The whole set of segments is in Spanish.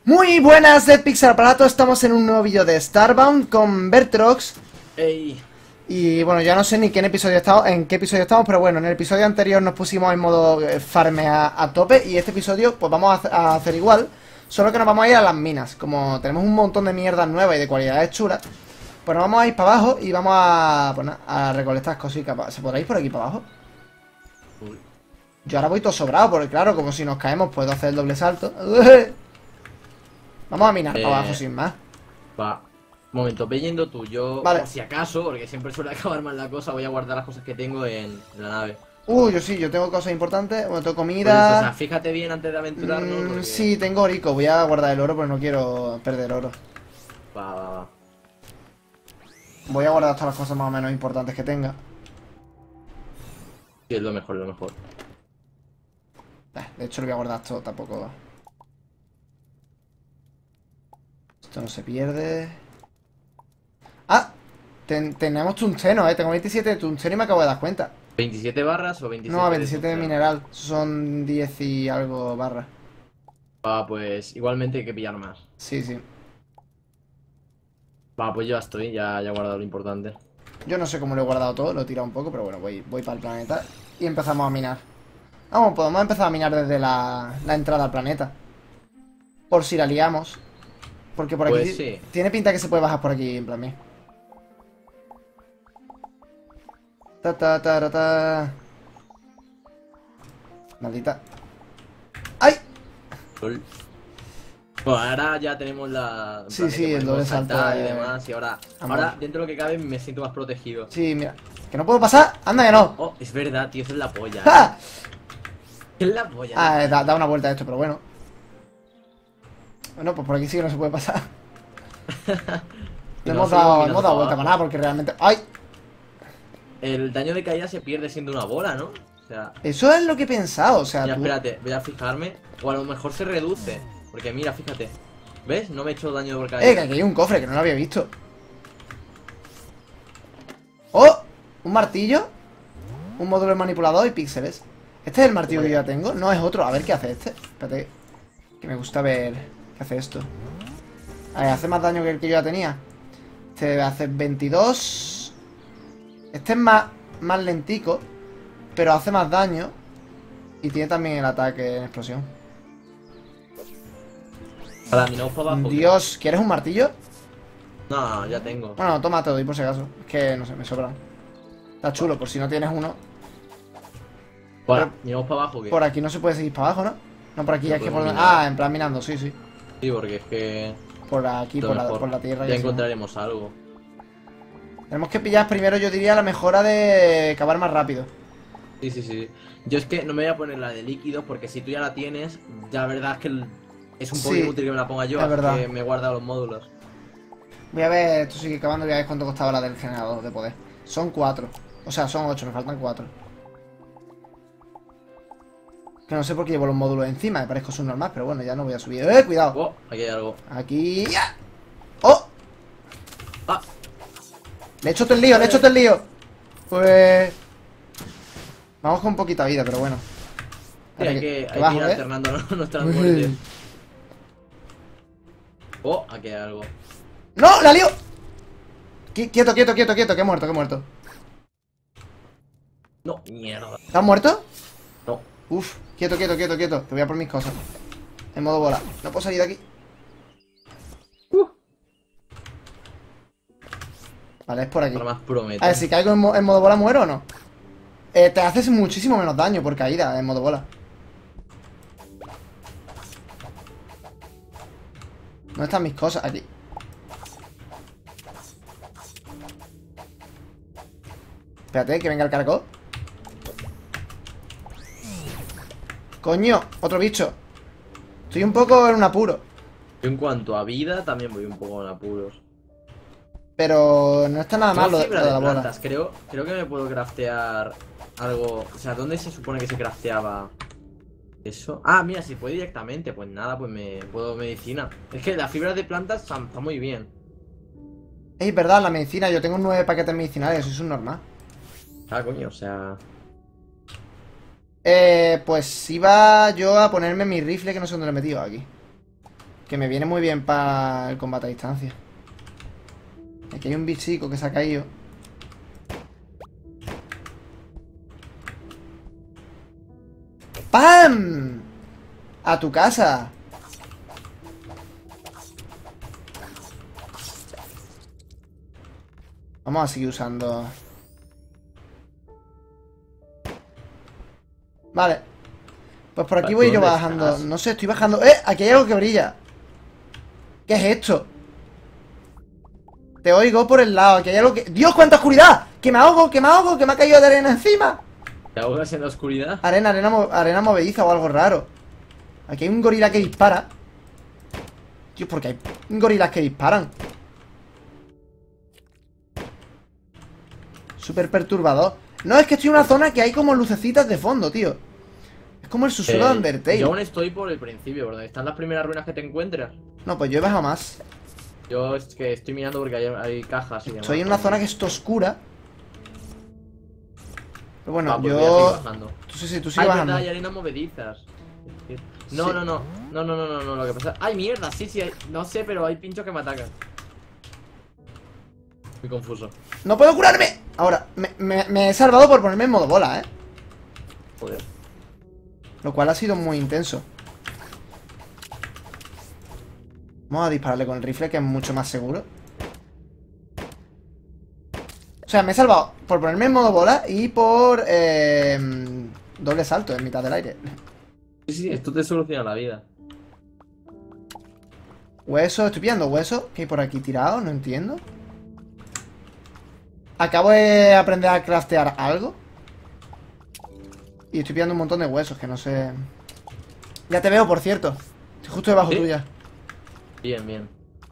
Muy buenas de Pixelaparato, estamos en un nuevo vídeo de Starbound con Bertrox. Ey. Y bueno, ya no sé ni en qué episodio estamos, pero bueno, en el episodio anterior nos pusimos en modo farme a tope. Y este episodio pues vamos a hacer igual, solo que nos vamos a ir a las minas. Como tenemos un montón de mierdas nuevas y de cualidades chulas, pues nos vamos a ir para abajo y vamos a, pues nada, a recolectar cositas. ¿Se podrá ir por aquí para abajo? Uy. Yo ahora voy todo sobrado, porque claro, como si nos caemos puedo hacer el doble salto. Vamos a minar para abajo sin más. Va. Momento, ve yendo tú. Yo, Vale. por si acaso, porque siempre suele acabar mal la cosa, voy a guardar las cosas que tengo en la nave. Yo tengo cosas importantes. Bueno, tengo Por eso, o sea, comida. fíjate bien antes de aventurarnos, porque... Sí, tengo orico. Voy a guardar el oro porque no quiero perder oro. Va. Voy a guardar todas las cosas más o menos importantes que tenga. Sí, es lo mejor, lo mejor. De hecho, lo voy a guardar todo, tampoco. Esto no se pierde. ¡Ah! Tenemos tungsteno, Tengo 27 de tungsteno y me acabo de dar cuenta. ¿27 barras o 27 No, de 27 de tungsteno? mineral. Son 10 y algo barras. Va, pues igualmente hay que pillar más. Sí, sí. Va, pues ya estoy, ya he guardado lo importante. Yo no sé cómo lo he guardado todo, lo he tirado un poco, pero bueno, voy para el planeta y empezamos a minar. Vamos, podemos empezar a minar desde la entrada al planeta. Por si la liamos. Porque por aquí Pues sí. tiene pinta que se puede bajar por aquí, en plan bien. Ta. Maldita. ¡Ay! Lol. Pues ahora ya tenemos la... en Sí, plan de sí, que el podemos doble salto saltar y de- demás, y ahora, Amor. dentro de lo que cabe, me siento más protegido. Sí, mira. ¿Que no puedo pasar? ¡Anda que no! Oh, es verdad, tío, eso es la polla. ¡Ja! ¿Qué es la polla? Da una vuelta a esto, pero bueno. Bueno, pues por aquí sí que no se puede pasar. Y No no hemos seguimos dado mirando vuelta para para abajo. nada porque realmente... ¡Ay! El daño de caída se pierde siendo una bola, ¿no? O sea, Eso es lo que he pensado, o sea, mira, tú... espérate, voy a fijarme. O a lo mejor se reduce. Porque mira, fíjate. ¿Ves? No me he hecho daño por Que caída. aquí hay un cofre que no lo había visto. ¡Oh! Un martillo, un módulo manipulador y píxeles. Este es el martillo que yo ya tengo, no es otro. A ver qué hace este. Espérate, que me gusta ver qué hace esto. A ver, hace más daño que el que yo ya tenía. Este hace 22. Este es más lentico, pero hace más daño. Y tiene también el ataque en explosión. Para mí no para abajo. Dios, ¿quieres un martillo? No, ya tengo. Bueno, toma, te lo doy por si acaso. Es que, no sé, me sobran. Está chulo, por si no tienes uno. Bueno, miramos para abajo, ¿qué? Por aquí no se puede seguir para abajo, ¿no? No, por aquí No es que por... podemos minar. Ah, en plan minando, sí, sí. Sí, porque es que... Por aquí, lo por mejor. la tierra. Ya que sí. encontraremos algo. Tenemos que pillar primero, yo diría, la mejora de cavar más rápido. Sí. Yo es que no me voy a poner la de líquidos porque si tú ya la tienes, ya la verdad es que es un poco Sí, inútil que me la ponga yo, es así verdad. que me he guardado los módulos. Voy a ver, esto sigue cavando y voy a ver cuánto costaba la del generador de poder. Son 4. O sea, son 8, me faltan 4. Que no sé por qué llevo los módulos encima, me parezco subnormal, pero bueno, ya no voy a subir. Cuidado! Oh, aquí hay algo. Aquí... ¡Ya! ¡Oh! Ah, Le he hecho todo el lío, le he hecho todo el lío. Pues... Vamos con poquita vida, pero bueno. sí, Ahora hay que bajo, ir alternando nuestras Uy. muertes. Oh, aquí hay algo. ¡No! ¡La lío! Quieto, que he muerto, que he muerto. No, mierda. ¿Estás muerto? No. Uf, quieto, que voy a por mis cosas. En modo bola. No puedo salir de aquí. Vale, es por aquí. Para más promete. A ver, si caigo en modo bola, ¿muero o no? Te haces muchísimo menos daño por caída en modo bola. ¿Dónde están mis cosas? Aquí. Espérate, que venga el caracol. Coño, otro bicho. Estoy un poco en un apuro. Yo en cuanto a vida, también voy un poco en apuros. Pero no está nada mal Tengo lo fibra de de la bola. plantas. Creo que me puedo craftear algo. O sea, ¿dónde se supone que se crafteaba eso? Ah, mira, si puede directamente. Pues nada, pues me puedo medicina. Es que las fibras de plantas están muy bien. Es verdad, la medicina. Yo tengo 9 paquetes medicinales, eso es un normal. Ah, coño, o sea. Pues iba yo a ponerme mi rifle, que no sé dónde lo he metido aquí. Que me viene muy bien para el combate a distancia. Aquí hay un bichico que se ha caído. ¡Pam! A tu casa. Vamos a seguir usando. Vale. Pues por aquí voy yo ¿Dónde bajando. estás? No sé, estoy bajando. Aquí hay algo que brilla. ¿Qué es esto? Te oigo por el lado. Aquí hay algo que... ¡Dios, cuánta oscuridad! ¡Que me ahogo, que me ahogo! ¡Que me ha caído de arena encima! ¿Te ahogas en la oscuridad? Arena movediza o algo raro. Aquí hay un gorila que dispara. Tío, porque hay gorilas que disparan. Súper perturbador. No, es que estoy en una zona que hay como lucecitas de fondo, tío. Es como el susurro de Undertale. Yo aún estoy por el principio, por donde están las primeras ruinas que te encuentras. No, pues yo he bajado más. Yo es que estoy mirando porque hay cajas y demás. Estoy en una zona que está oscura. Pero bueno, Pues voy a seguir yo... bajando. Sí, tú Ay, sigues bajando. verdad, hay arenas movedizas. No, Sí. no, lo que pasa... ¡Ay, mierda! Sí, no sé, pero hay pinchos que me atacan. Muy confuso. ¡No puedo curarme! Ahora, me he salvado por ponerme en modo bola, ¿eh? Joder. Lo cual ha sido muy intenso. Vamos a dispararle con el rifle, que es mucho más seguro. O sea, me he salvado por ponerme en modo bola y por doble salto en mitad del aire. Sí, esto te soluciona la vida. Hueso, estoy pillando hueso que hay por aquí tirado, no entiendo. Acabo de aprender a craftear algo. Y estoy pillando un montón de huesos que no sé. Ya te veo, por cierto. Estoy justo debajo ¿Sí? tuya. Bien, bien.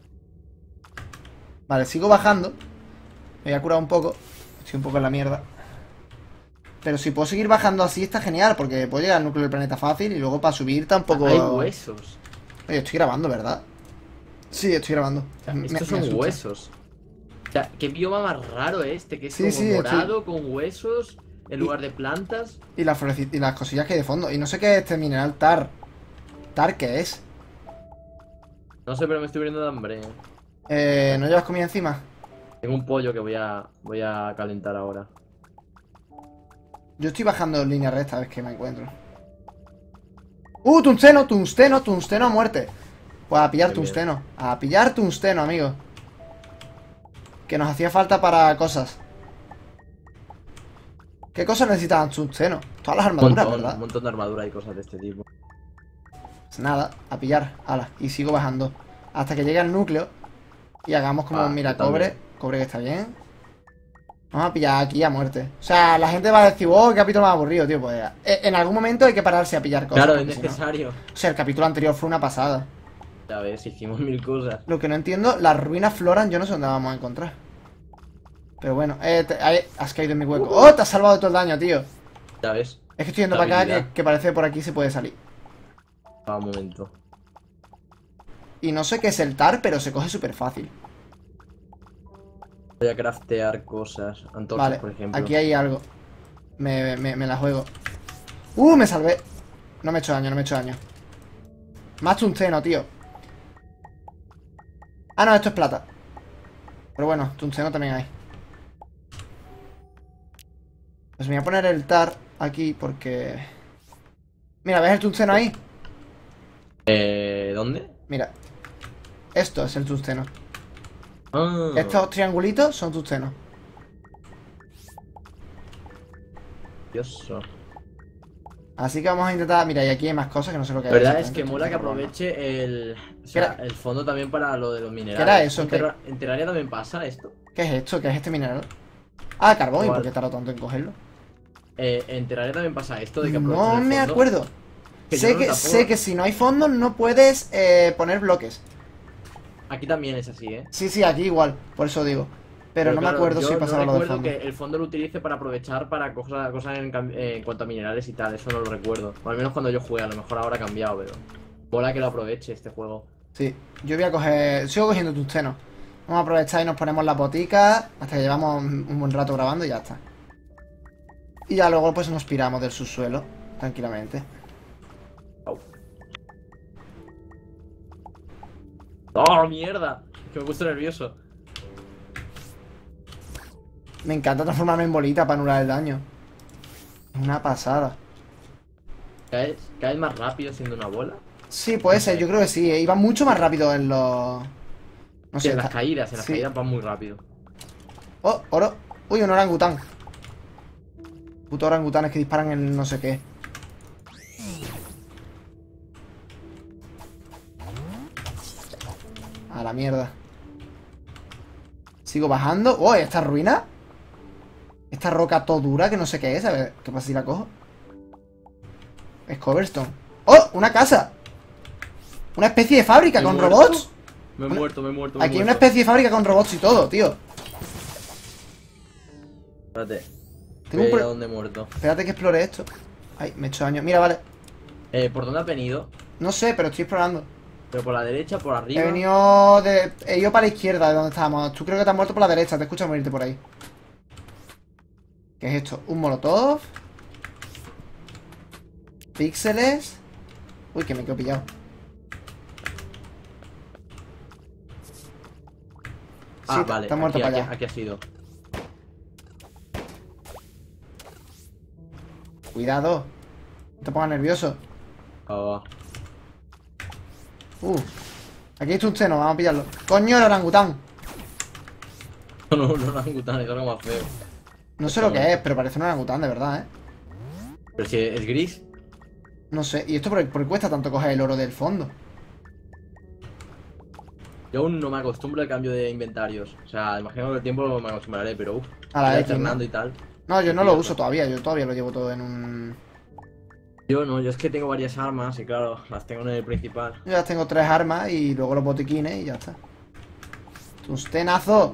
Vale, sigo bajando. Me voy a curar un poco. Estoy un poco en la mierda. Pero si puedo seguir bajando así está genial, porque puedo llegar al núcleo del planeta fácil y luego para subir tampoco... Hay huesos. Oye, estoy grabando, ¿verdad? Sí, estoy grabando. Estos son asusta. huesos. O sea, qué bioma más raro este, que es Sí, como sí, morado con huesos en lugar de plantas. Y las y las cosillas que hay de fondo. Y no sé qué es este mineral tar. ¿Tar qué es? No sé, pero me estoy muriendo de hambre. ¿No llevas comida encima? Tengo un pollo que voy a calentar ahora. Yo estoy bajando en línea recta, a ver qué me encuentro. Tungsteno, tungsteno, tungsteno a muerte. Pues a pillar Qué bien. tungsteno. A pillar tungsteno, amigo. Que nos hacía falta para cosas. ¿Qué cosas necesitaban tungsteno? Todas las armaduras, ¿verdad? Un montón de armadura y cosas de este tipo. Pues nada, a pillar. Ala, y sigo bajando. Hasta que llegue al núcleo. Y hagamos como, mira, yo cobre. también. Cobre que está bien. Vamos a pillar aquí a muerte. O sea, la gente va a decir, oh, qué capítulo más aburrido, tío. Pues en algún momento hay que pararse a pillar cosas. Claro, es porque si no- necesario. O sea, el capítulo anterior fue una pasada. Ya ves, hicimos mil cosas. Lo que no entiendo, las ruinas floran, yo no sé dónde vamos a encontrar. Pero bueno, has caído en mi hueco. ¡Oh! Te has salvado de todo el daño, tío. Ya ves. Es que estoy yendo para acá, Habilidad. que parece que por aquí se puede salir. Un momento. Y no sé qué es el tar, pero se coge súper fácil. Voy a craftear cosas. Antorchas, Vale, por ejemplo. aquí hay algo. Me la juego. Me salvé. No me he hecho daño, no me he hecho daño. Más tungsteno, tío. Ah, no, esto es plata. Pero bueno, tungsteno también hay. Pues me voy a poner el tar aquí porque... Mira, ¿ves el tungsteno ahí? ¿Dónde? Mira. Esto es el tungsteno. Ah, Estos triangulitos son tungsteno. Dios. Así que vamos a intentar... Mira, y aquí hay más cosas que no sé lo que La hay verdad es que exactamente. mola que aproveche o sea, el fondo también para lo de los minerales. ¿Qué era eso? ¿En Terraria también pasa esto? ¿Qué es esto? ¿Qué es este mineral? Ah, carbón. ¿Y por ¿Cuál? qué tardó tanto en cogerlo? En Terraria también pasa esto de que aprovechan No el me fondo. acuerdo. Que yo Sé no que, tampoco- sé que si no hay fondo no puedes poner bloques. Aquí también es así, ¿eh? Sí, aquí igual. Por eso digo. Pero no me claro, acuerdo yo si pasaba no lo del recuerdo fondo. que el fondo lo utilice para aprovechar para cosas en cuanto a minerales y tal. Eso no lo recuerdo. O al menos cuando yo jugué, a lo mejor ahora ha cambiado, pero... Mola que lo aproveche este juego. Sí, yo voy a coger... Sigo cogiendo tungsteno. Vamos a aprovechar y nos ponemos las boticas hasta que llevamos un buen rato grabando y ya está. Y ya luego pues nos piramos del subsuelo, tranquilamente. Au. ¡Oh, mierda! Es que me he puesto nervioso. Me encanta transformarme en bolita para anular el daño. Es una pasada. ¿Caes más rápido siendo una bola? Sí, puede No ser, sé. yo creo que sí. Iba mucho más rápido en los... No Sí, sé, en las está... caídas, en las Sí. caídas van muy rápido. Oh, oro. Uy, un orangután. Puto orangutanes que disparan en no sé qué. A la mierda. Sigo bajando. Oh, ¿esta ruina? Esta roca todo dura que no sé qué es. A ver, ¿qué pasa si la cojo? Es cobblestone. ¡Oh! ¡Una casa! Una especie de fábrica ¿Me he con muerto? robots. Me he Una- muerto, me he muerto, Aquí hay una especie de fábrica con robots y todo, tío. Espérate. Tengo un Ve a pro- dónde he muerto. Espérate que explore esto. Ay, me he hecho daño. Mira, vale. ¿Por dónde has venido? No sé, pero estoy explorando. ¿Pero por la derecha, por arriba? He ido para la izquierda de donde estábamos. Tú creo que te has muerto por la derecha. Te escucho morirte por ahí. ¿Qué es esto? Un molotov. Píxeles. Uy, que me quedo pillado. Ah, Sí, vale. te has muerto Aquí, para aquí, allá. aquí ha sido. Cuidado. No te pongas nervioso. Ah, Aquí está un seno, vamos a pillarlo. Coño, el orangután. no, no, no, orangután, es algo más feo. No sé lo que es, pero parece un orangután de verdad, ¿eh? Pero si es gris. No sé. ¿Y esto por qué cuesta tanto coger el oro del fondo? Yo aún no me acostumbro al cambio de inventarios. O sea, imagino que con el tiempo me acostumbraré, pero uff. A la X, ¿no? alternando y tal. No, yo no Me lo pierdo. uso todavía. Yo todavía lo llevo todo en un... Yo no, yo es que tengo varias armas y claro, las tengo en el principal. Yo ya tengo 3 armas y luego los botiquines y ya está. ¡Tustenazo!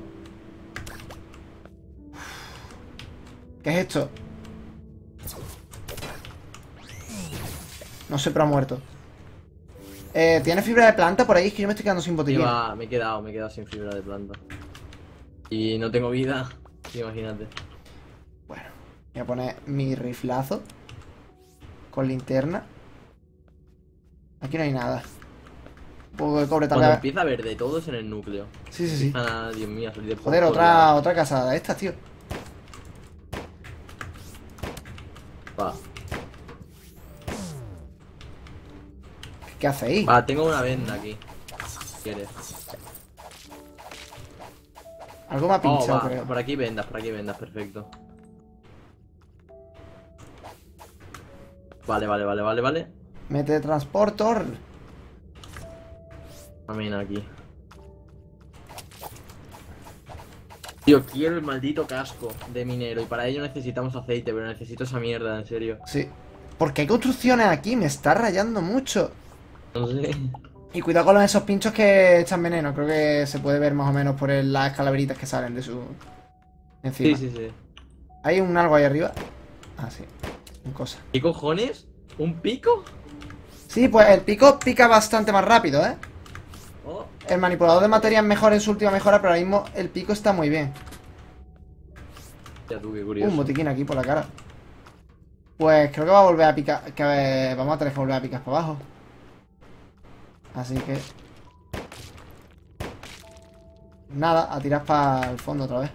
¿Qué es esto? No sé, pero ha muerto. ¿Tiene fibra de planta por ahí? Es que yo me estoy quedando sin botiquín. Me he quedado sin fibra de planta. Y no tengo vida, imagínate. Bueno, voy a poner mi riflazo con linterna. Aquí no hay nada. Un poco de cobre Cuando también. empieza a ver de todos en el núcleo. Sí, sí, sí. Ah, Dios mío, salir de por Joder, todos lados. otra casa de estas, tío. Va. ¿Qué hacéis? Va, tengo una venda aquí. Si quieres. Algo me ha Oh, pinchado, va, creo. por aquí vendas, perfecto. Vale. Mete transportor. También aquí. Tío, quiero el maldito casco de minero y para ello necesitamos aceite, pero necesito esa mierda, en serio. Sí. Porque hay construcciones aquí, me está rayando mucho. No sé. Y cuidado con esos pinchos que echan veneno. Creo que se puede ver más o menos por las calaveritas que salen de su... encima. Sí. Hay un algo ahí arriba. Ah, sí. Un cosa. ¿Qué cojones? ¿Un pico? Sí, pues el pico pica bastante más rápido, ¿eh? Oh, El manipulador de materia es mejor en su última mejora, pero ahora mismo el pico está muy bien. ya tú, qué curioso. Un botiquín aquí por la cara. Pues creo que va a volver a picar. Que vamos a tener que volver a picar para abajo. Así que... nada, a tirar para el fondo otra vez.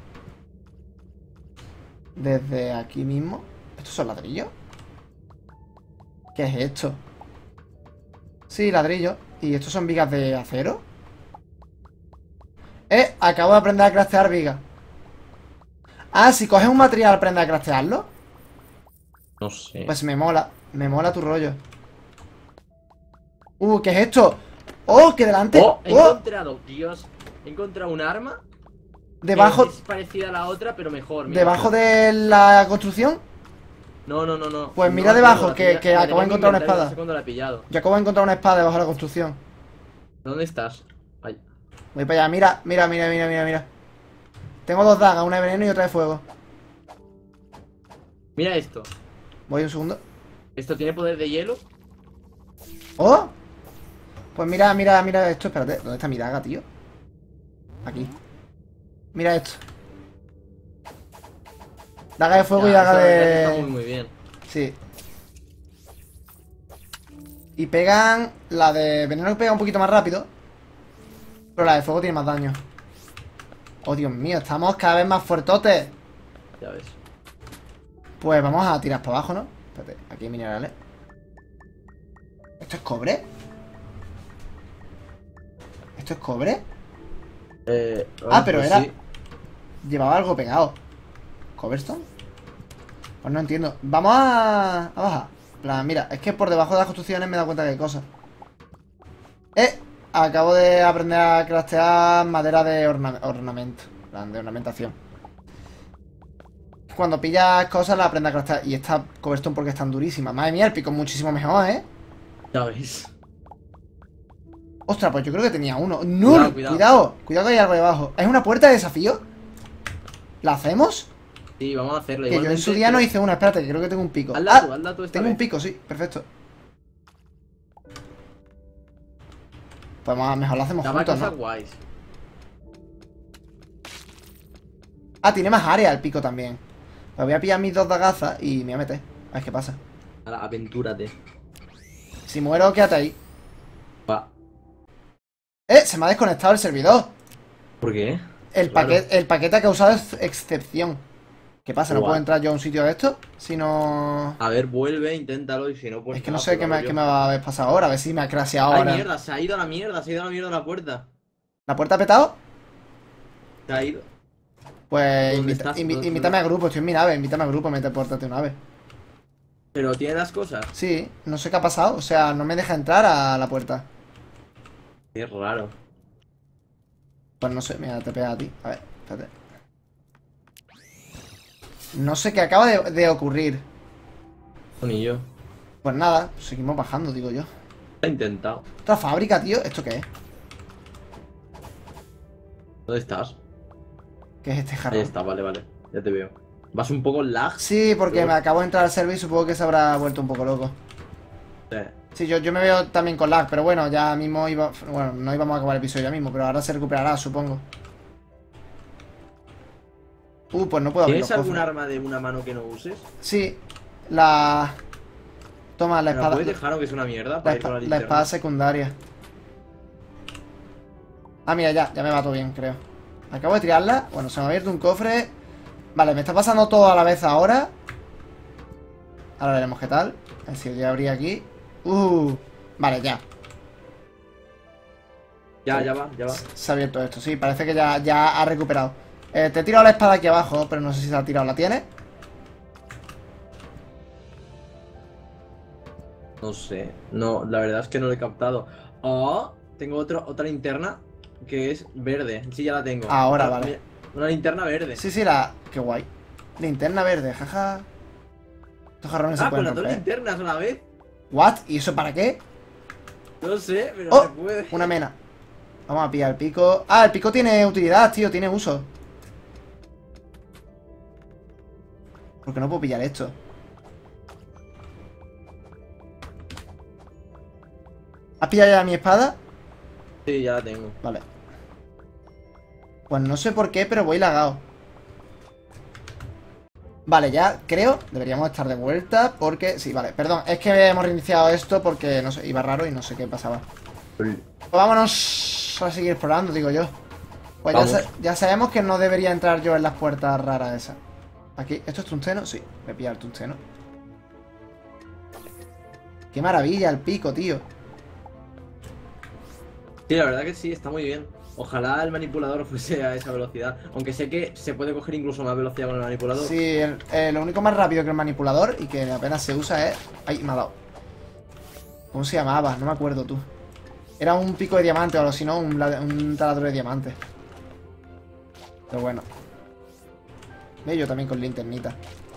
Desde aquí mismo. ¿Estos son ladrillos? ¿Qué es esto? Sí, ladrillos. ¿Y estos son vigas de acero? Acabo de aprender a craftear vigas. Ah, si coges un material aprendes a craftearlo. No sé. Pues me mola tu rollo. ¿Qué es esto? ¡Oh, que delante! Oh, he ¡Oh! encontrado, Dios. He encontrado un arma. Debajo, Que es parecida a la otra, pero mejor. Mira, debajo de la construcción. No. Pues No, mira no, debajo, la que tenía- la acabo de tenía en mi encontrar una inventario, espada. No sé cuándo la he pillado. Yo acabo de encontrar una espada debajo de la construcción. ¿Dónde estás? Ay. Voy para allá, mira. Tengo 2 dagas, una de veneno y otra de fuego. Mira esto. Voy un segundo. ¿Esto tiene poder de hielo? ¡Oh! Pues mira esto, espérate. ¿Dónde está mi daga, tío? Aquí. Mira esto. Daga de fuego y Ya, daga esa verdad está de... muy bien. Sí. Y pegan... la de veneno pega un poquito más rápido. Pero la de fuego tiene más daño. Oh, Dios mío, estamos cada vez más fuertotes. Ya ves. Pues vamos a tirar para abajo, ¿no? Espérate, aquí hay minerales. ¿Esto es cobre? ¿Esto es cobre? Pero pues era... sí. Llevaba algo pegado. ¿Cobblestone? Pues no entiendo. Vamos a bajar. En plan, mira, es que por debajo de las construcciones me he dado cuenta que hay cosas. Acabo de aprender a craftear madera de ornamento. En plan, de ornamentación. Cuando pillas cosas las aprendes a craftear. Y esta cobblestone porque es tan durísima. Madre mía, el pico es muchísimo mejor, ¿eh? Ya ves. Ostras, pues yo creo que tenía uno. ¡No! Cuidado que hay algo ahí abajo. ¿Es una puerta de desafío? ¿La hacemos? Sí, vamos a hacerlo. Que yo en su día no hice una. Espérate, que creo que tengo un pico. Hazla tú esta tengo vez. un pico, sí. Perfecto. Pues mejor lo hacemos juntos, cosas ¿no? guays. Tiene más área el pico también. Pues voy a pillar mis 2 dagazas y me voy a meter. A ver qué pasa. Ahora, aventúrate. Si muero, quédate ahí. Va. Se me ha desconectado el servidor. ¿Por qué? El paquete ha causado excepción. ¿Qué pasa? ¿No puedo entrar yo a un sitio de esto? Si no... A ver, vuelve, inténtalo y si no, pues... Es que no sé qué me va a haber pasado ahora. A ver si me ha crasheado ¡Ay, ahora. mierda! Se ha ido a la mierda, la puerta. ¿La puerta ha petado? Se ha ido. Pues ¿Dónde estás? invítame a grupo, estoy en mi nave. Invítame a grupo, mete puerta a tu nave. ¿Pero tiene las cosas? Sí, no sé qué ha pasado. O sea, no me deja entrar a la puerta. Qué raro. Pues no sé, mira, te pega a ti. A ver, espérate. No sé qué acaba de ocurrir. Ni yo. Pues nada, seguimos bajando, digo yo. Lo he intentado. Otra fábrica, tío. ¿Esto qué es? ¿Dónde estás? ¿Qué es este jarrón? Ahí está, vale, vale. Ya te veo. ¿Vas un poco lag? Sí, porque Pero- me acabo de entrar al server y supongo que se habrá vuelto un poco loco. Sí. Sí, yo me veo también con lag, pero bueno, ya mismo iba... Bueno, no íbamos a acabar el episodio ya mismo, pero ahora se recuperará, supongo. Pues no puedo abrir los ¿Tienes algún cofres. arma de una mano que no uses? Sí, la... Toma, la ¿Me la espada... puedes dejar aunque es una mierda? La, Para ir con la la linterna? espada secundaria. Mira, ya me va todo bien, creo. Acabo de tirarla. Bueno, se me ha abierto un cofre. Vale, me está pasando todo a la vez ahora. Ahora veremos qué tal. A ver si yo abrí aquí. Vale, ya. Ya va. Se ha abierto esto, sí, parece que ya ha recuperado. Te he tirado la espada aquí abajo, pero no sé si se ha tirado. ¿La tienes? No sé. No, la verdad es que no lo he captado. Oh, tengo otra linterna que es verde. Sí, ya la tengo. Ahora, Ah, vale. mira, una linterna verde. Sí, qué guay. Linterna verde, jaja. Estos jarrones se Con pueden las dos romper. linternas a la vez. ¿What? ¿Y eso para qué? No sé, pero ¡Oh! se puede. Una mena. Vamos a pillar el pico. El pico tiene utilidad, tío, tiene uso. ¿Por qué no puedo pillar esto? ¿Has pillado ya mi espada? Sí, ya la tengo. Vale. Pues no sé por qué, pero voy lagado. Vale, ya creo. Deberíamos estar de vuelta porque... Sí, vale, perdón. Es que hemos reiniciado esto porque, no sé, iba raro y no sé qué pasaba. Pues vámonos a seguir explorando, digo yo. Pues ya sabemos que no debería entrar yo en las puertas raras esas. Aquí, ¿esto es tungsteno? Sí, voy a pillar el tungsteno. Qué maravilla el pico, tío. Sí, la verdad que sí, está muy bien. Ojalá el manipulador fuese a esa velocidad. Aunque sé que se puede coger incluso más velocidad con el manipulador. Sí, lo único más rápido que el manipulador y que apenas se usa es... ¡Ay, me ha dado! ¿Cómo se llamaba? No me acuerdo tú. Era un pico de diamante o algo así, ¿no? Un taladro de diamante. Pero bueno. Ve, yo también con linternita.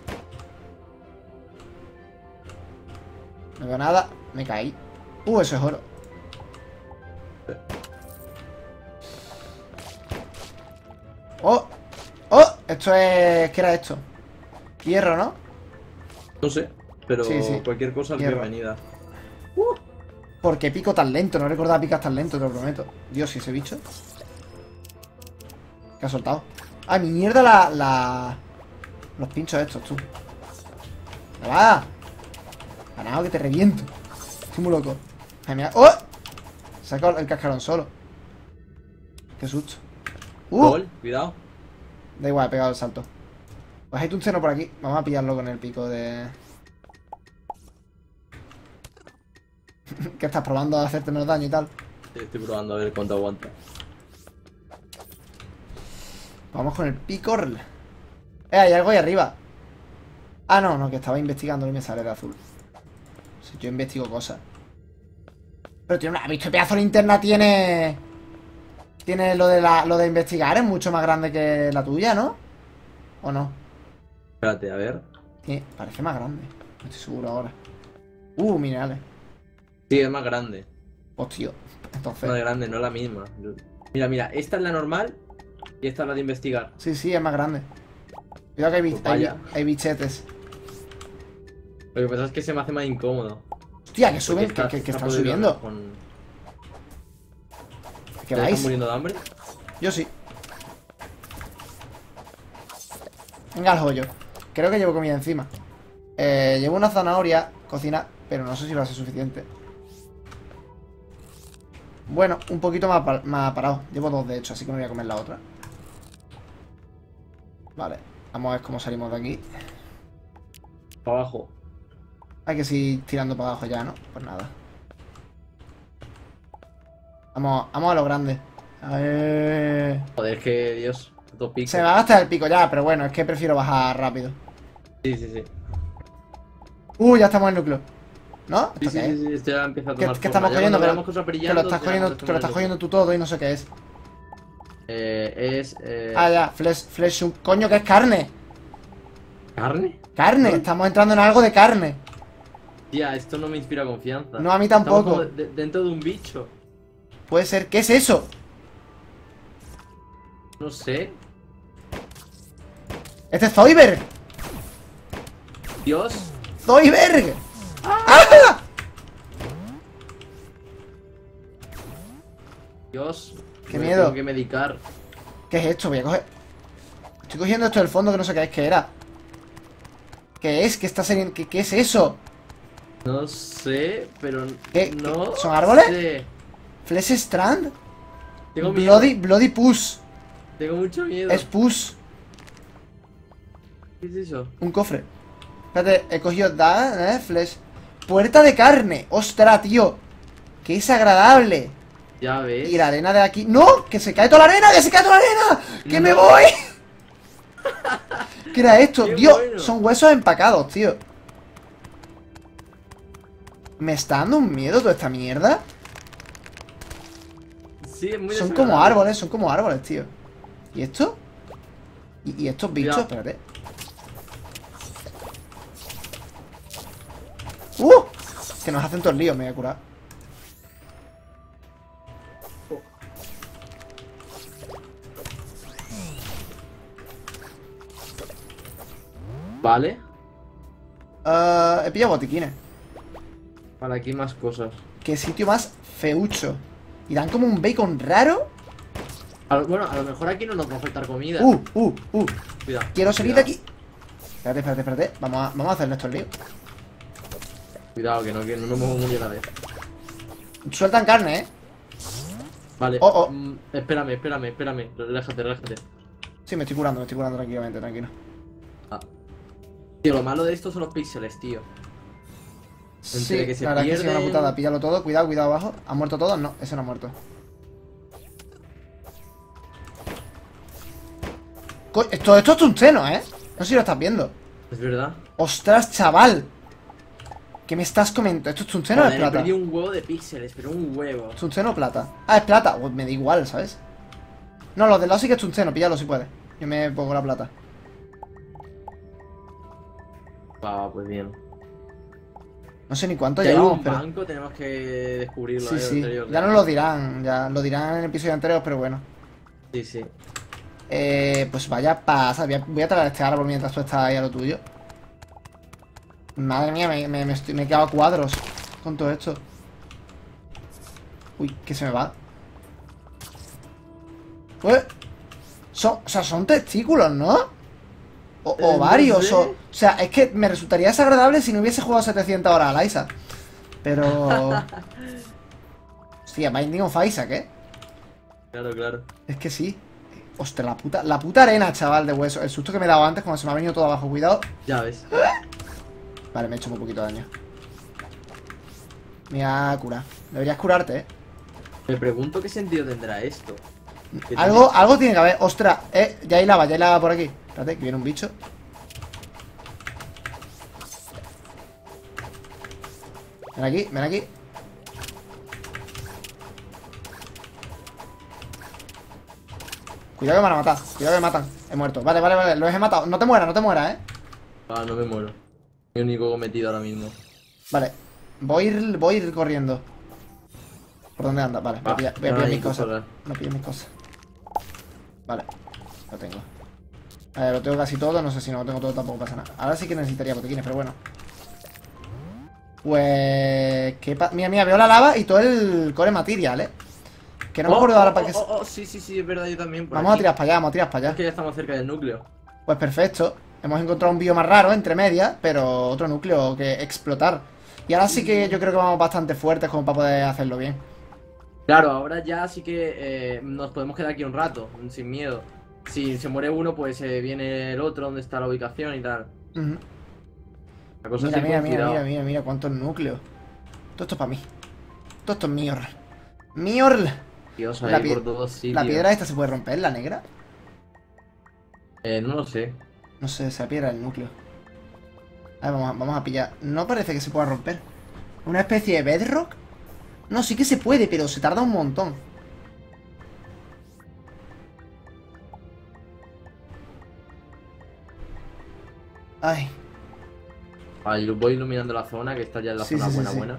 No veo nada. Me caí. Eso es oro. ¡Oh! Esto es... ¿Qué era esto? Hierro, ¿no? No sé, pero Sí. cualquier cosa es Hierro. bienvenida. ¿Por qué pico tan lento? No recordaba picar tan lento, te lo prometo. Dios, ¿y ese bicho? ¿Qué ha soltado? Mi mierda los pinchos estos, tú. ¡Me va! Ganado que te reviento. Estoy muy loco. Ay, mira. ¡Oh! Saco el cascarón solo. Qué susto. Gol, cuidado. Da igual, he pegado el salto. Pues hay tungsteno por aquí. Vamos a pillarlo con el pico de... ¿Qué estás probando a hacerte menos daño y tal? Estoy probando a ver cuánto aguanta. Vamos con el pico. Hay algo ahí arriba. Ah, no, que estaba investigando y me sale de azul. Si yo investigo cosas. Pero tiene una... ¿Visto qué pedazo de linterna tiene? Tiene lo de investigar. Es mucho más grande que la tuya, ¿no? ¿O no? Espérate, a ver. Parece más grande. No estoy seguro ahora. Minerales. Sí, es más grande. Hostia. Entonces... Más grande, no es la misma. Mira, esta es la normal y esta es la de investigar. Sí, es más grande. Cuidado que Pues vaya. hay bichetes. Lo que pasa es que se me hace más incómodo. Hostia, que suben, Porque que está están podrido subiendo. ¿Qué ¿Te vais? estás muriendo de hambre? Yo sí. Venga al joyo. Creo que llevo comida encima. Llevo una zanahoria cocina, pero no sé si va a ser suficiente. Bueno, un poquito más parado. Llevo 2 de hecho, así que me voy a comer la otra. Vale, vamos a ver cómo salimos de aquí. Para abajo. Hay que seguir tirando para abajo ya, ¿no? Pues nada. Vamos a lo grande. A ver... Joder, es que Dios. Dos picos. Se me va a gastar el pico ya, pero bueno, es que prefiero bajar rápido. Sí. Ya estamos en el núcleo. ¿No? Sí, ¿Esto qué es? esto ya empieza a ¿Qué tomar estamos forma. cogiendo? Ya cuando veamos cosas Que brillando, lo estás ya cogiendo, nos que lo estás tomamos cogiendo tú todo y no sé qué es. Ah, Ya, flesh, coño, que es carne. ¿carne? Carne, ¿No? estamos entrando en algo de carne. Tía, esto no me inspira confianza. No, a mí Estamos tampoco. como dentro de un bicho. Puede ser, ¿qué es eso? No sé. Este es Zoidberg. Dios. ¡Zoidberg! ¡Ah! Dios. Qué me miedo. Tengo que medicar. ¿Qué es esto? Voy a coger... Estoy cogiendo esto del fondo que no sé qué es, que era. ¿Qué es? ¿Qué está saliendo? ¿Qué es eso? No sé, pero ¿Qué? no. ¿Son árboles? sé. ¿Flesh Strand? Tengo miedo. Bloody Puss. Tengo mucho miedo. Es Puss. ¿Qué es eso? Un cofre. Espérate, he cogido... Flesh. Puerta de carne. ¡Ostras, tío! ¡Qué desagradable! Ya ves. Y la arena de aquí... ¡No! ¡Que se cae toda la arena! ¡Que se cae toda la arena! ¡Que me No. voy! ¿Qué era esto? Qué Dios, bueno. son huesos empacados, tío. ¿Me está dando un miedo toda esta mierda? Sí, es muy Son desagradable. como árboles, tío. ¿Y esto? ¿Y estos bichos? Cuidado. Espérate. Que nos hacen todos líos, me voy a curar. Vale. He pillado botiquines. Para aquí más cosas. Qué sitio más feucho. Y dan como un bacon raro. Bueno, a lo mejor aquí no nos va a faltar comida. Cuidado. Quiero salir de Cuidado. aquí. Espérate. Vamos a hacerle estos líos. Cuidado, que no nos vamos a morir a la vez. Sueltan carne, ¿eh? Vale. Oh. Espérame. Relájate. Sí, me estoy curando tranquilamente, tranquilo. Ah. Tío, lo malo de esto son los píxeles, tío. Sí, que se la verdad es que sí, una pierden. putada. Píllalo todo, cuidado abajo. ¿Han muerto todos? No, ese no ha muerto. Esto es tungsteno, ¿eh? No sé si lo estás viendo. Es verdad. ¡Ostras, chaval! ¿Qué me estás comentando? ¿Esto es tungsteno o es Joder, he plata? perdido un huevo de píxeles, pero un huevo. ¿Tungsteno o plata? Ah, es plata. Pues me da igual, ¿sabes? No, los del lado sí que es tungsteno. Píllalo si puedes. Yo me pongo la plata. Pues bien. No sé ni cuánto Si hay llevamos, un pero... banco, tenemos que descubrirlo. Sí, sí. anterior. Ya nos lo dirán. Ya lo dirán en el episodio anterior, pero bueno. Sí. Pues vaya pasa. Voy a traer este árbol mientras tú estás ahí a lo tuyo. Madre mía, me he quedado a cuadros con todo esto. Uy, que se me va. Son testículos, ¿no? O varios. No sé. O sea, es que me resultaría desagradable si no hubiese jugado 700 horas a Liza. Pero... Hostia, Binding of Isaac, ¿eh? Claro, claro. Es que sí. Ostras, la puta arena, chaval, de hueso. El susto que me he dado antes cuando se me ha venido todo abajo. Cuidado. Ya ves. Vale, me he hecho muy poquito daño. Me voy a curar. Deberías curarte, ¿eh? Me pregunto qué sentido tendrá esto. Algo tiene que haber. Ostras, ya hay lava por aquí. Espérate, que viene un bicho. Ven aquí, ven aquí. Cuidado que me van a matar. Cuidado que me matan. He muerto. Vale, vale, vale. Los he matado. No te mueras, ¿eh? Ah, no me muero. Mi único cometido ahora mismo. Vale. Voy a ir corriendo. ¿Por dónde anda? Vale, voy a pillar mis cosas. No pillo mis cosas. Vale, lo tengo. Lo tengo casi todo, no sé si no lo tengo todo tampoco pasa nada. Ahora sí que necesitaría botiquines, pero bueno. Pues... Mira, mira, veo la lava y todo el core material, ¿eh? Que no me acuerdo ahora para qué... Sí, sí, sí, es verdad, yo también. Vamos a tirar para allá, vamos a tirar para Es allá. que ya estamos cerca del núcleo. Pues perfecto. Hemos encontrado un bioma raro entre medias, pero otro núcleo que explotar. Y ahora sí que yo creo que vamos bastante fuertes como para poder hacerlo bien. Claro, ahora ya sí que nos podemos quedar aquí un rato, sin miedo. Si se muere uno, pues viene el otro donde está la ubicación y tal. La cosa Mira, es ir mira, con mira, cuidado. mira, mira, mira cuántos núcleos. Todo esto es para mí. Todo esto es mío. ¡Miorl! Dios, La, ahí por todos sitios. ¿La piedra esta se puede romper, la negra? No lo sé. No sé, esa piedra del núcleo. A ver, vamos a pillar. No parece que se pueda romper. ¿Una especie de bedrock? No, sí que se puede, pero se tarda un montón. Ay. Ahí voy iluminando la zona, que está ya en la Sí, zona sí, sí, buena, sí. buena.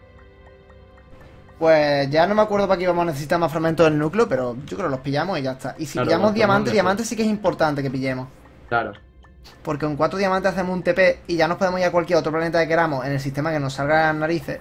Pues ya no me acuerdo para qué íbamos a necesitar más fragmentos del núcleo, pero yo creo que los pillamos y ya está. Y si Claro, pillamos los diamantes, tomamos diamantes sí que es importante que pillemos. Claro. Porque con 4 diamantes hacemos un TP y ya nos podemos ir a cualquier otro planeta que queramos en el sistema que nos salga de las narices.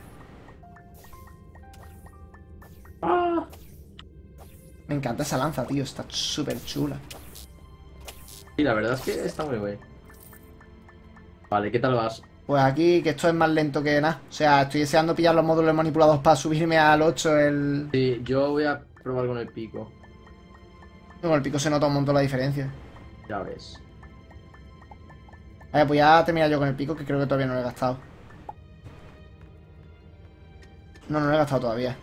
¡Ah! Me encanta esa lanza, tío. Está súper chula. Sí, la verdad es que está muy guay. Vale, ¿qué tal vas? Pues aquí, que esto es más lento que nada. O sea, estoy deseando pillar los módulos manipulados para subirme al 8 el... Sí, yo voy a probar con el pico. Con el pico se nota un montón la diferencia. Ya ves. A ver, pues ya termino yo con el pico, que creo que todavía no lo he gastado. No lo he gastado todavía.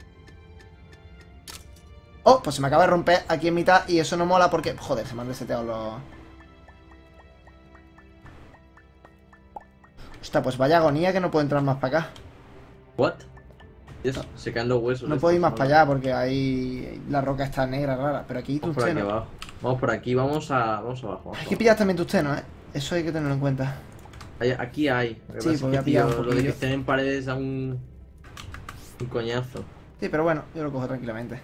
Oh, pues se me acaba de romper aquí en mitad y eso no mola porque... Joder, se me han reseteado los... Hostia, pues vaya agonía que no puedo entrar más para acá. ¿What? Eso, se caen los huesos. No puedo ir más para allá porque ahí la roca está negra, rara. Pero aquí Vamos por aquí tungsteno. abajo. Vamos por aquí, vamos abajo. Hay que pillar también tungsteno, ¿eh? Eso hay que tenerlo en cuenta. Aquí hay. Lo que Sí, pasa es pues voy que, a pillar tío, un lo de poquillo. que estén en paredes da un coñazo. Sí, pero bueno, yo lo cojo tranquilamente.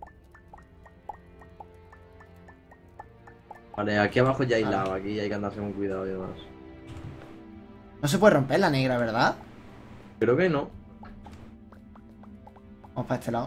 Vale, aquí abajo ya hay Vale. lava, aquí hay que andarse con cuidado y demás. No se puede romper la negra, ¿verdad? Creo que no. Vamos para este lado.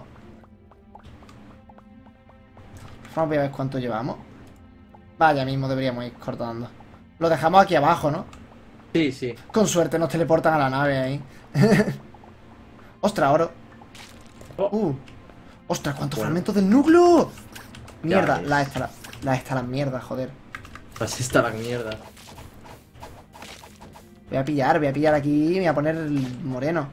Vamos a ver cuánto llevamos. Vaya, mismo deberíamos ir cortando. Lo dejamos aquí abajo, ¿no? Sí, sí. Con suerte nos teleportan a la nave ahí. ¡Ostras, oro! Oh. ¡Ostras, cuántos Bueno. fragmentos del núcleo! Ya Mierda, ves. la mierda, joder. Así está la mierda. Voy a pillar aquí y me voy a poner el moreno.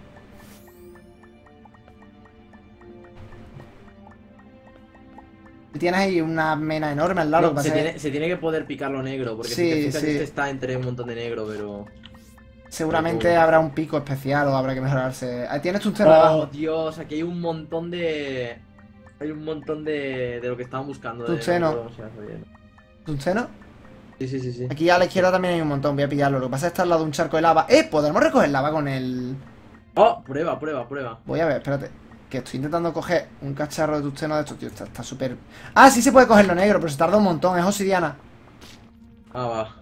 Tienes ahí una mena enorme al lado. No, lo que pasa es que se tiene que poder picar lo negro, porque Sí, si te fijas, sí. este está entre un montón de negro, pero... seguramente Pero- habrá un pico especial o habrá que mejorarse. Ahí tienes tu Oh, debajo. Dios, aquí hay un montón de... Hay un montón de lo que estaban buscando. Tungsteno. No me acuerdo cómo se llama bien. ¿Tungsteno? Sí, sí, sí, sí. Aquí a la izquierda también hay un montón, voy a pillarlo. Lo que pasa es que está al lado de un charco de lava. ¿Podremos recoger lava con el...? Oh, prueba, prueba, prueba. Voy a ver, espérate. Que estoy intentando coger un cacharro de tungsteno de estos, tío. Está súper... Ah, sí se puede coger lo negro, pero se tarda un montón. Es obsidiana. Ah, va.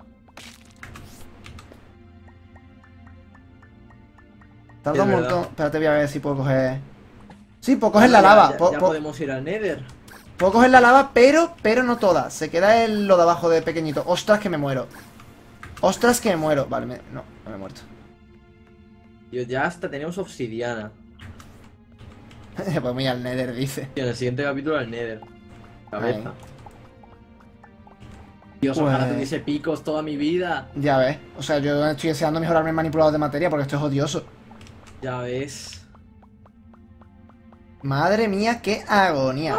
Tarda Es un verdad. montón. Espérate, voy a ver si puedo coger... Sí, puedo coger Ah, la ya- lava. Ya, Puedo, ya puedo- podemos ir al Nether. puedo coger la lava, pero no toda. Se queda lo de abajo de pequeñito. Ostras, que me muero. Ostras, que me muero. Vale, no me he muerto. Tío, ya hasta tenemos obsidiana. Podemos ir al Nether, dice. Y en el siguiente capítulo al Nether. Cabeza. Dios, ojalá Pues- tuviese picos toda mi vida. Ya ves. O sea, yo estoy deseando mejorarme en manipulador de materia porque esto es odioso. Ya ves. Madre mía, qué agonía.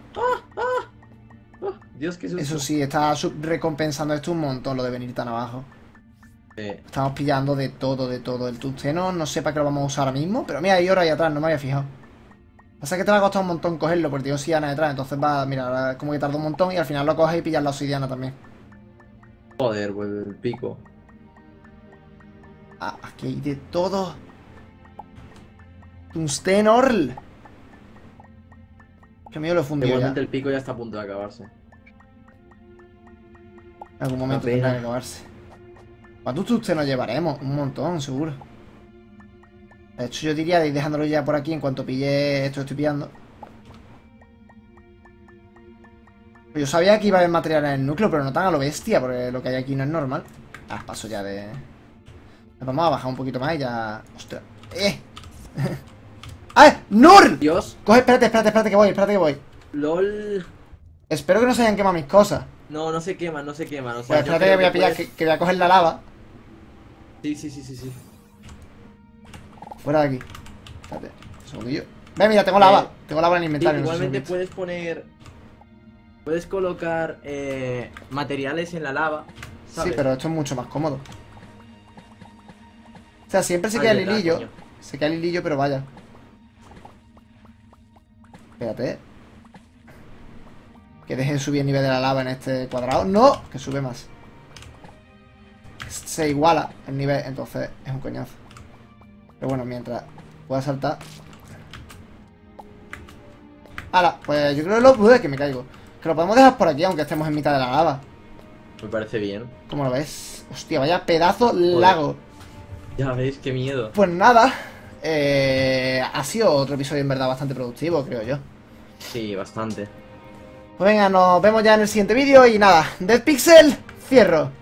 Dios, qué susto. Eso sí, está recompensando esto un montón lo de venir tan abajo. Estamos pillando de todo, de todo. El tungsteno no sé para qué lo vamos a usar ahora mismo. Pero mira, hay oro ahí atrás, no me había fijado. Pasa que te va a costar un montón cogerlo porque tiene obsidiana detrás. Entonces va, mira, ahora como que tarda un montón y al final lo coges y pillas la obsidiana también. Joder, pues el pico. Ah, aquí hay de todo. Tungstenorl. Que mío lo he fundido ya. Igualmente el pico ya está a punto de acabarse. En algún momento Una pena. tendrá que acabarse. ¿Cuántos tungstenos llevaremos? Un montón, seguro. De hecho, yo diría de ir dejándolo ya por aquí en cuanto pille esto que estoy pillando. Yo sabía que iba a haber material en el núcleo, pero no tan a lo bestia, porque lo que hay aquí no es normal. Ah, paso ya de... Vamos a bajar un poquito más y ya... ¡Ostras! ¡Ah! ¡Nur! Dios, Coge, espérate que voy, LOL. Espero que no se hayan quemado mis cosas. No, no se queman, no se queman. O sea, Pues yo espérate creo que voy a pillar, puedes- que voy a coger la lava. Sí. Fuera de aquí. Espérate, un segundillo. Ve, mira, tengo lava. Tengo lava en el Sí, inventario. no sé si igualmente lo viste. puedes poner. Puedes colocar materiales en la lava. Sí, ¿sabes? pero esto es mucho más cómodo. O sea, siempre se Ah, queda el verdad, hilillo. coño. Se queda el hilillo, pero vaya. Espérate. Que deje de subir el nivel de la lava en este cuadrado. ¡No! Que sube más. Se iguala el nivel, entonces es un coñazo. Pero bueno, mientras pueda saltar. ¡Hala! Pues yo creo que que me caigo. Que lo podemos dejar por aquí, aunque estemos en mitad de la lava. Me parece bien. ¿Cómo lo ves? Hostia, vaya pedazo lago. Ya ves, qué miedo. Pues nada. Ha sido otro episodio en verdad bastante productivo, creo yo. Sí, bastante. Pues venga, nos vemos ya en el siguiente vídeo y nada. Dead Pixel, cierro.